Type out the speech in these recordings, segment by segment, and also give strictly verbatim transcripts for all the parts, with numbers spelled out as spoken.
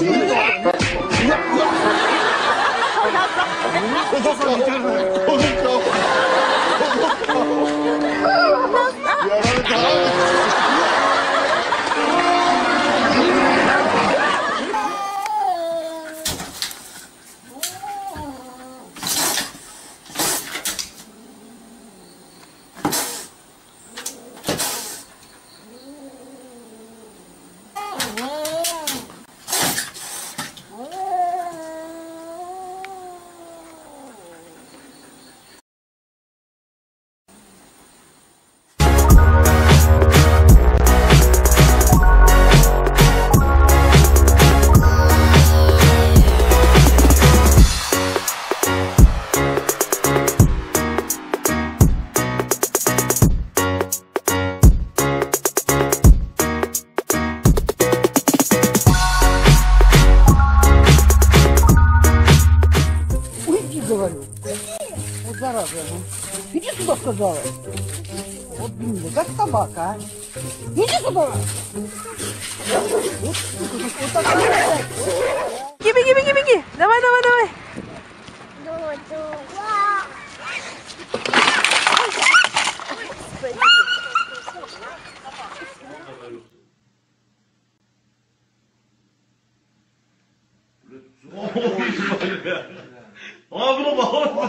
Вот зараза, ну. Иди сюда, сказала. Вот, блин, как собака, а. Иди сюда. Вот, вот так. Беги, беги, беги, беги. Давай, давай, давай. 아, 그럼 봐.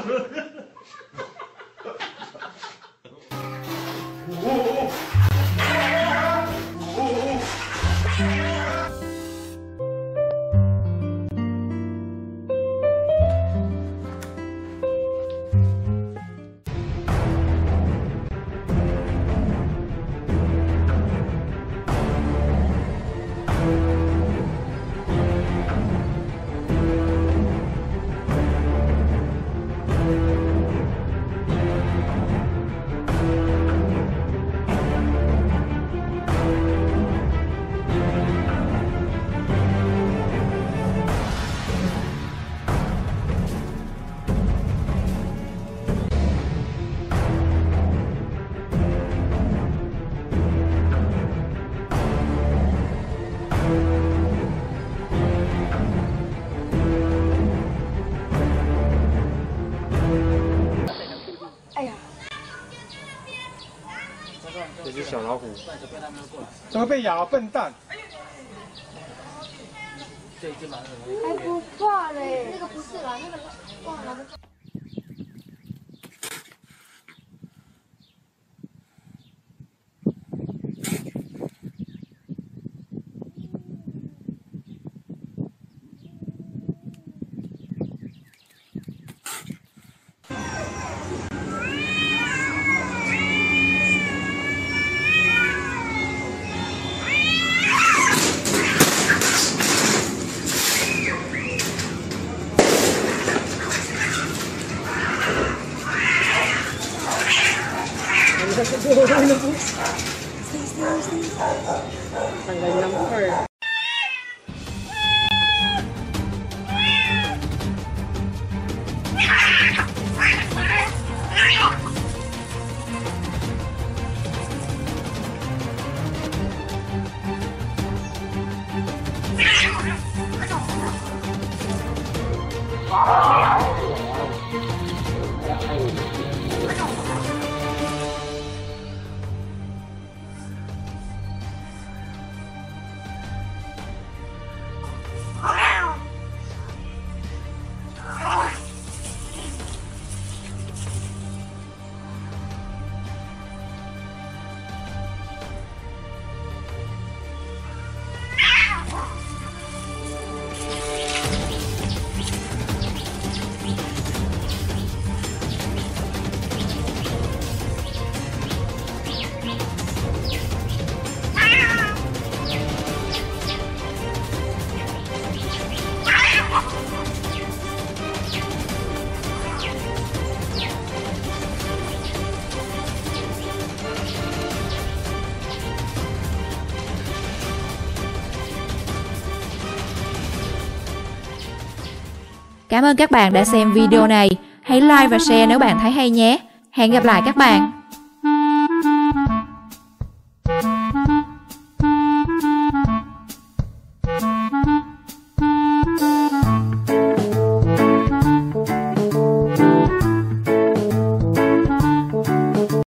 哎呀， 这只小老虎， 怎么被咬？笨蛋！ 还不怕嘞？那个不是啦，那个忘了。 Tanggal ng fur. Cảm ơn các bạn đã xem video này. Hãy like và share nếu bạn thấy hay nhé. Hẹn gặp lại các bạn.